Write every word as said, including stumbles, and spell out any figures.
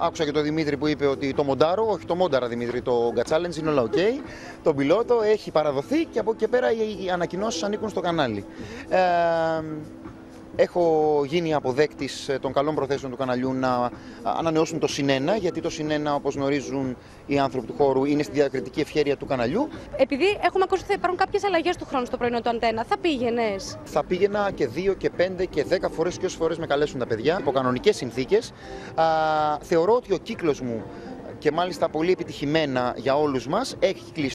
άκουσα και τον Δημήτρη που είπε ότι το μοντάρω, όχι το μόνταρα Δημήτρη, το Got Challenge είναι όλα οκ. Okay. Το πιλότο έχει παραδοθεί και από εκεί και πέρα οι ανακοινώσεις ανήκουν στο κανάλι. Ε, Έχω γίνει αποδέκτης των καλών προθέσεων του καναλιού να ανανεώσουν το συνένα, γιατί το συνένα, όπως γνωρίζουν οι άνθρωποι του χώρου, είναι στη διακριτική ευχέρεια του καναλιού. Επειδή έχουμε ακούσει ότι θα υπάρχουν κάποιες αλλαγές του χρόνου στο πρωινό του Αντένα, θα πήγαινες? Θα πήγαινα και δύο και πέντε και δέκα φορές και όσες φορές με καλέσουν τα παιδιά, υπό κανονικές συνθήκες. Α, θεωρώ ότι ο κύκλος μου, και μάλιστα πολύ επιτυχημένα για όλους μας, έχει κλείσει.